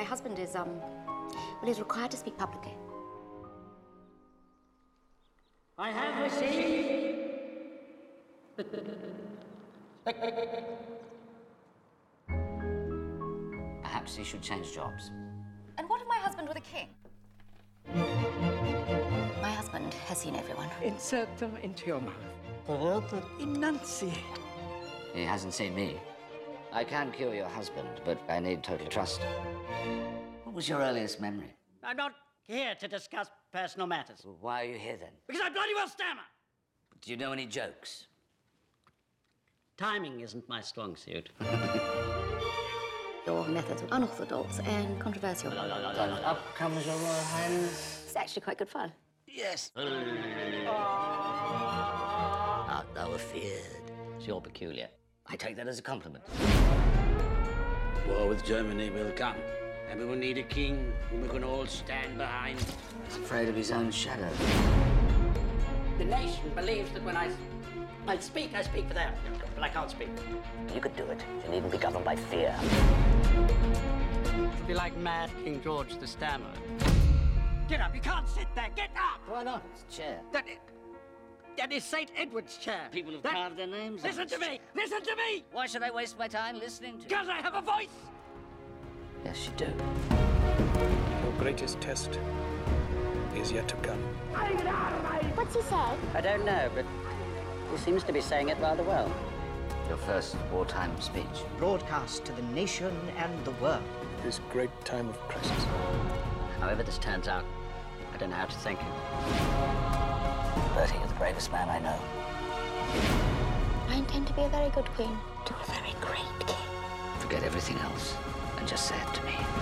husband is, he's required to speak publicly. I have received... Perhaps he should change jobs. And what of my husband with a king? My husband has seen everyone. Insert them into your mouth. Enunciate. He hasn't seen me. I can cure your husband, but I need total trust. What was your earliest memory? I'm not here to discuss personal matters. Well, why are you here then? Because I bloody well stammer. Do you know any jokes? Timing isn't my strong suit. Your methods were unorthodox and controversial. Up comes your Royal Highness. It's actually quite good fun. Yes. Art thou afeard? It's your peculiar. I take that as a compliment. War with Germany will come, and we will need a king whom we can all stand behind. He's afraid of his own shadow. The nation believes that when I speak for them. But I can't speak. You could do it. You needn't be governed by fear. It'd be like mad King George the Stammerer. Get up, you can't sit there, get up! Why not? It's a chair. That is St. Edward's chair. People have carved their names on Listen this to me! Listen to me! Why should I waste my time listening to you? Because I have a voice! Yes, you do. Your greatest test is yet to come. What's he say? I don't know, but he seems to be saying it rather well. Your first wartime speech. Broadcast to the nation and the world. This great time of crisis. However this turns out, I don't know how to thank him. Bertie, you're the bravest man I know. I intend to be a very good queen. To a very great king. Forget everything else and just say it to me.